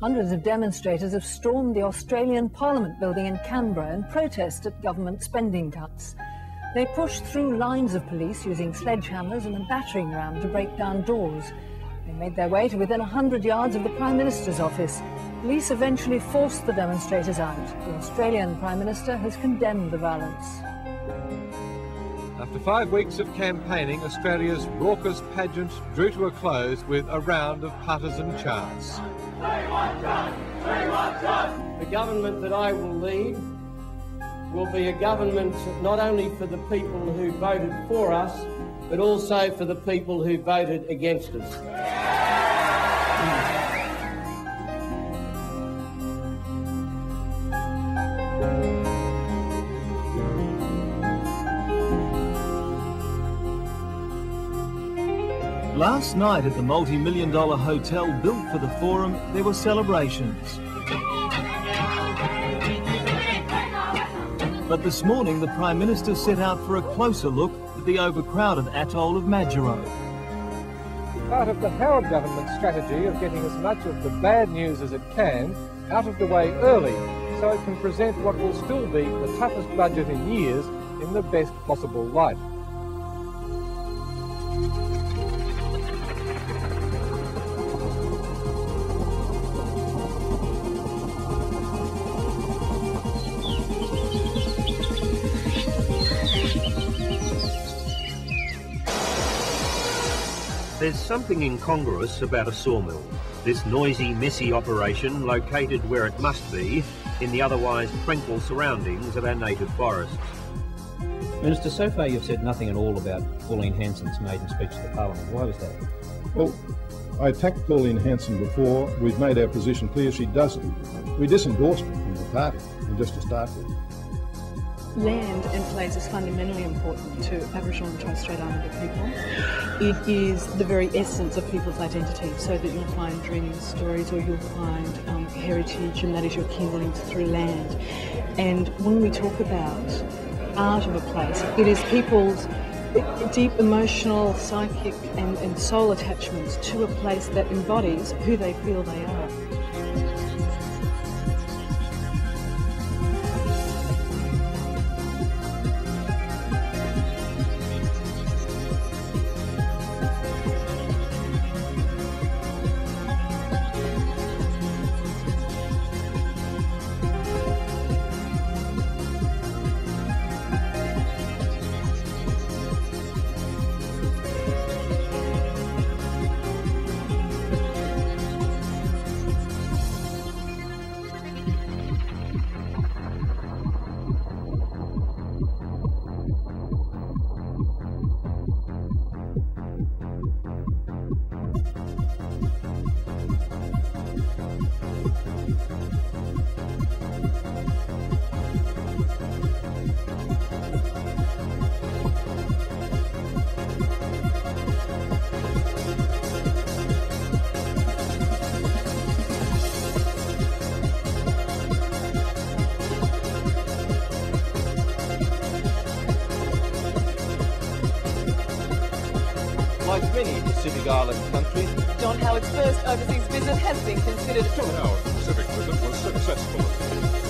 Hundreds of demonstrators have stormed the Australian Parliament building in Canberra in protest at government spending cuts. They pushed through lines of police using sledgehammers and a battering ram to break down doors. They made their way to within 100 yards of the Prime Minister's office. Police eventually forced the demonstrators out. The Australian Prime Minister has condemned the violence. After 5 weeks of campaigning, Australia's raucous pageant drew to a close with a round of partisan chants. The government that I will lead will be a government not only for the people who voted for us, but also for the people who voted against us. Last night at the multi-million-dollar hotel built for the forum, there were celebrations. But this morning, the Prime Minister set out for a closer look at the overcrowded atoll of Majuro. Part of the Howard government's strategy of getting as much of the bad news as it can out of the way early, so it can present what will still be the toughest budget in years in the best possible light. There's something incongruous about a sawmill. This noisy, messy operation located where it must be in the otherwise tranquil surroundings of our native forests. Minister, so far you've said nothing at all about Pauline Hanson's maiden speech to the Parliament. Why was that? Well, I attacked Pauline Hanson before. We've made our position clear. We disendorsed her from the party, and just to start with. Land and place is fundamentally important to Aboriginal and Torres Strait Islander people. It is the very essence of people's identity, so that you'll find dreaming stories or you'll find heritage, and that is your kindling through land. And when we talk about art of a place, it is people's deep emotional, psychic and soul attachments to a place that embodies who they feel they are. Like many Pacific Island countries, John Howard's first overseas visit has been considered. John Howard's Pacific visit was successful.